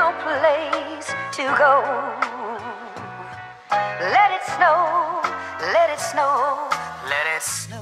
no place to go. Let it snow, let it snow, let it snow.